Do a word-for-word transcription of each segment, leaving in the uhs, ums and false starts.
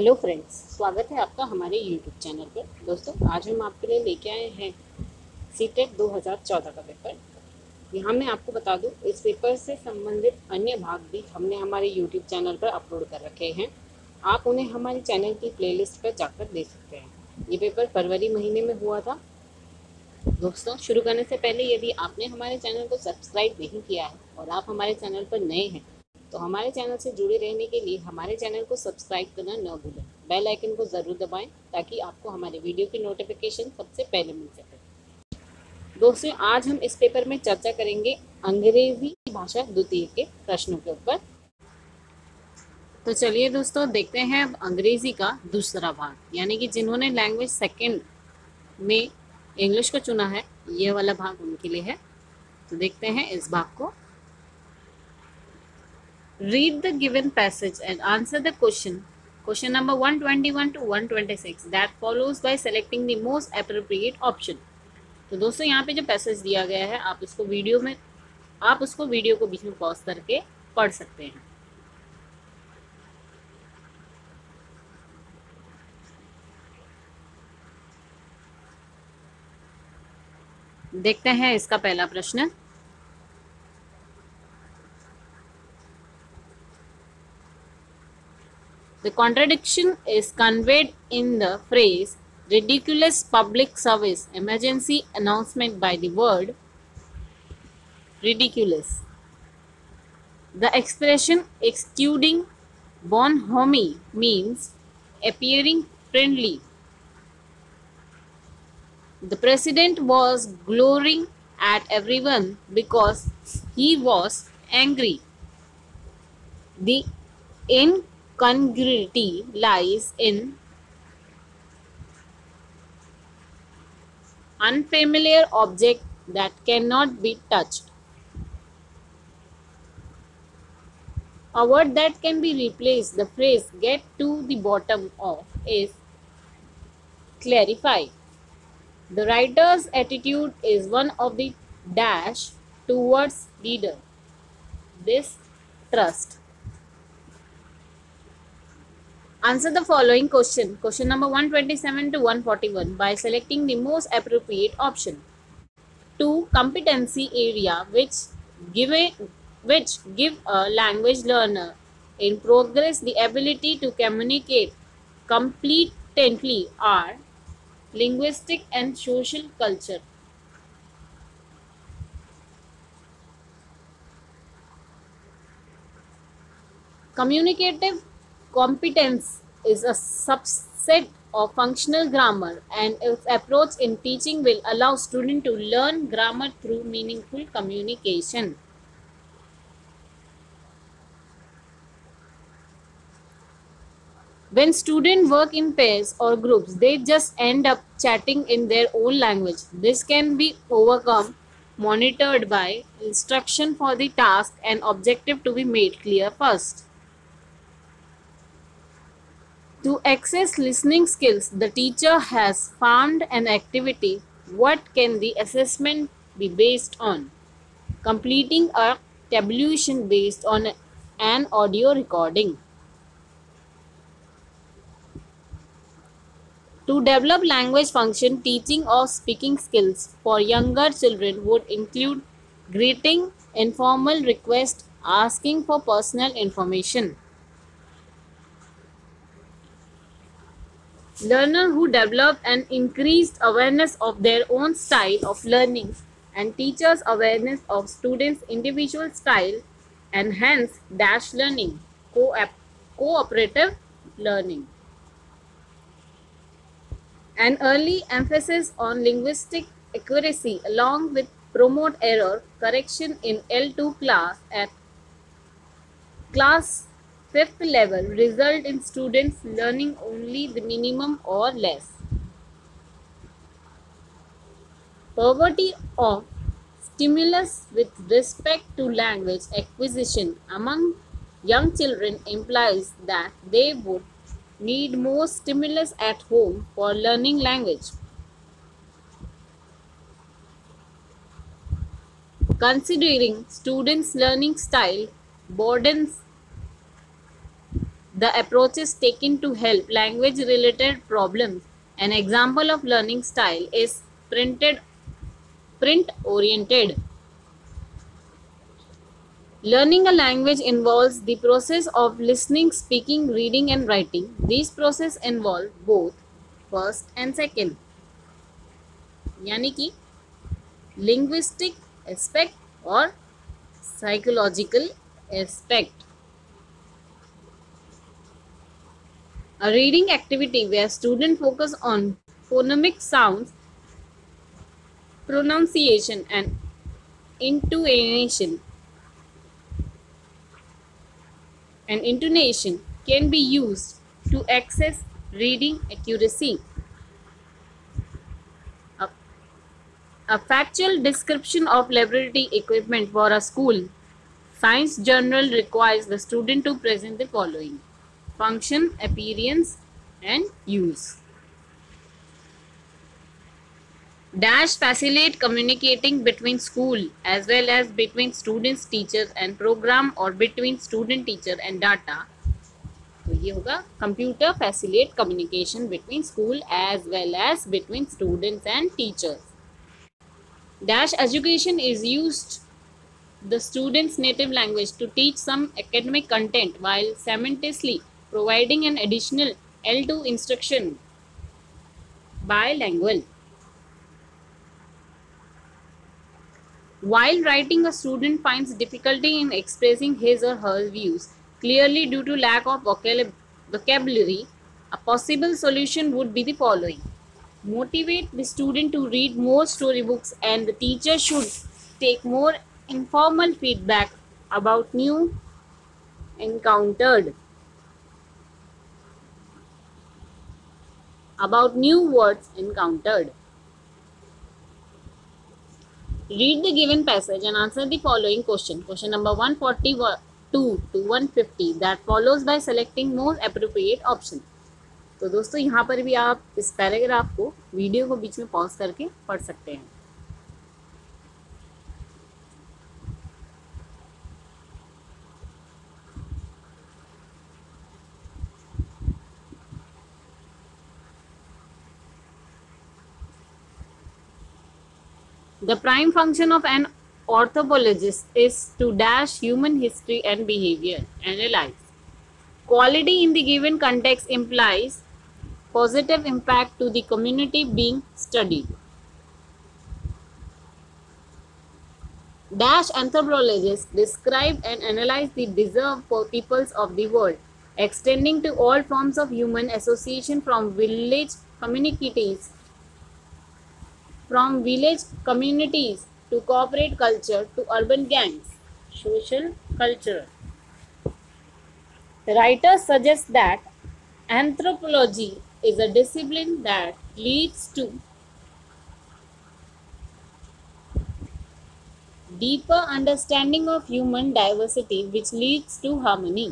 Hello friends, स्वागत है आपका हमारे यूट्यूब चैनल पर। दोस्तों, आज हम आपके लिए लेके आए हैं सीटेट दो हज़ार चौदह का पेपर। यहाँ मैं आपको बता दूँ, इस पेपर से संबंधित अन्य भाग भी हमने हमारे यूट्यूब चैनल पर अपलोड कर रखे हैं। आप उन्हें हमारे चैनल की प्लेलिस्ट पर जाकर देख सकते हैं। ये पेपर फरवरी महीने में हुआ था। दोस्तों, शुरू करने से पहले यदि आपने हमारे चैनल को सब्सक्राइब नहीं किया है और आप हमारे चैनल पर नए हैं तो हमारे चैनल से जुड़े रहने के लिए हमारे चैनल को सब्सक्राइब करना न भूलें। बेल आइकन को ज़रूर दबाएं ताकि आपको हमारे वीडियो की नोटिफिकेशन सबसे पहले मिल सके। दोस्तों, आज हम इस पेपर में चर्चा करेंगे अंग्रेजी भाषा द्वितीय के प्रश्नों के ऊपर। तो चलिए दोस्तों, देखते हैं अब अंग्रेजी का दूसरा भाग, यानी कि जिन्होंने लैंग्वेज सेकेंड में इंग्लिश को चुना है, ये वाला भाग उनके लिए है। तो देखते हैं इस भाग को। Read the given passage and answer the question. Question number one twenty-one to one twenty-six that follows by selecting the most appropriate option. तो दोस्तों, यहाँ पे जो पैसेज दिया गया है, आप इसको वीडियो में आप उसको वीडियो को बीच में पॉज करके पढ़ सकते हैं। देखते हैं इसका पहला प्रश्न। The contradiction is conveyed in the phrase ridiculous public service emergency announcement by the word ridiculous. The expression excluding bonhomie means appearing friendly. The president was gloating at everyone because he was angry. The in Congruity lies in unfamiliar object that cannot be touched. A word that can be replaced, the phrase get to the bottom of, is clarify. The writer's attitude is one of the dash towards reader. This trust. Answer the following question. Question number one twenty-seven to one forty-one by selecting the most appropriate option. Two competency area which give a, which give a language learner in progress the ability to communicate competently are linguistic and social culture. Communicative competence is a subset of functional grammar, and its approach in teaching will allow students to learn grammar through meaningful communication. When students work in pairs or groups, they just end up chatting in their own language. This can be overcome, monitored by instruction for the task and objective to be made clear first. To access listening skills, the teacher has found an activity. What can the assessment be based on? Completing a tabulation based on an audio recording. To develop language function, teaching of speaking skills for younger children would include greeting, informal request, asking for personal information. Learners who develop an increased awareness of their own style of learning and teachers' awareness of students' individual style and hence dash learning, cooperative learning. An early emphasis on linguistic accuracy along with promote error correction in L two class at class fifth level result in students learning only the minimum or less. Poverty of stimulus with respect to language acquisition among young children implies that they would need more stimulus at home for learning language. Considering students' learning style, burdens The approaches taken to help language related problems. An example of learning style is printed print oriented. Learning a language involves the process of listening, speaking, reading and writing. These processes involve both first and second, यानी कि linguistic aspect और psychological aspect. A reading activity where students focus on phonemic sounds, pronunciation and intonation and intonation can be used to access reading accuracy. A, a factual description of laboratory equipment for a school science journal requires the student to present the following: function, appearance and use. Dash facilitate communicating between school as well as between students, teachers and program or between student, teacher and data. तो ये होगा computer facilitate communication between school as well as between students and teachers. Dash education is used the student's native language to teach some academic content while simultaneously providing an additional L two instruction bilingual. While writing, a student finds difficulty in expressing his or her views clearly due to lack of vocabulary. A possible solution would be the following: motivate the student to read more storybooks, and the teacher should take more informal feedback about new encountered about new words encountered. Read the given passage and answer the following question. Question number one forty-two to one fifty that follows by selecting most appropriate option. तो दोस्तों यहाँ पर भी आप इस paragraph को video को बीच में पॉज करके पढ़ सकते हैं. The prime function of an anthropologist is to dash human history and behavior, analyze. Quality in the given context implies positive impact to the community being studied. Dash anthropologists describe and analyze the deserved peoples of the world, extending to all forms of human association from village communities from village communities to corporate culture to urban gangs, social culture. The writer suggests that anthropology is a discipline that leads to deeper understanding of human diversity, which leads to harmony.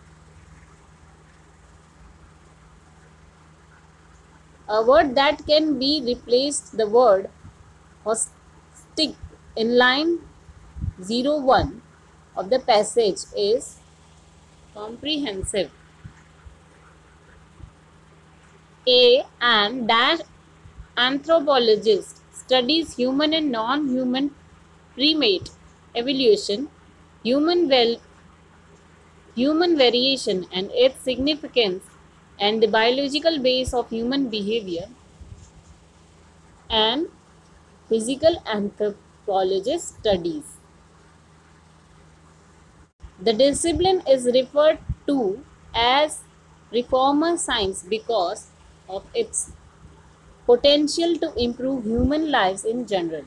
A word that can be replaced the word holistic in line zero one of the passage is comprehensive. A and dash anthropologist studies human and non-human primate evolution, human well, human variation and its significance, and the biological base of human behavior. And physical anthropologist studies. The discipline is referred to as reformer science because of its potential to improve human lives in general.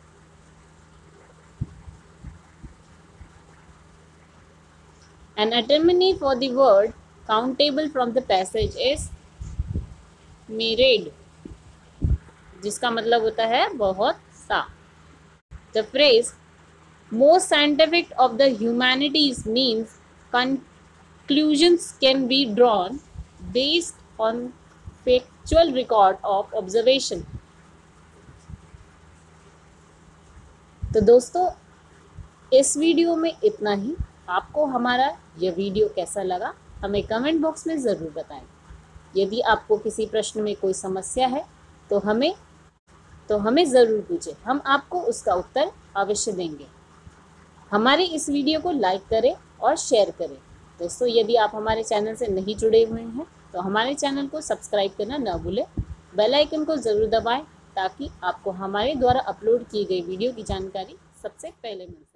An antonymy for the word countable from the passage is myriad, जिसका मतलब होता है बहुत सा. The phrase most scientific of the humanities means conclusions can be drawn based on factual record of observation. तो दोस्तों इस video में इतना ही. आपको हमारा यह वीडियो कैसा लगा हमें कमेंट बॉक्स में ज़रूर बताएं। यदि आपको किसी प्रश्न में कोई समस्या है तो हमें तो हमें ज़रूर पूछें, हम आपको उसका उत्तर अवश्य देंगे। हमारे इस वीडियो को लाइक करें और शेयर करें। दोस्तों, यदि आप हमारे चैनल से नहीं जुड़े हुए हैं तो हमारे चैनल को सब्सक्राइब करना न भूलें। बेल आइकन को ज़रूर दबाएं ताकि आपको हमारे द्वारा अपलोड की गई वीडियो की जानकारी सबसे पहले मिल सके।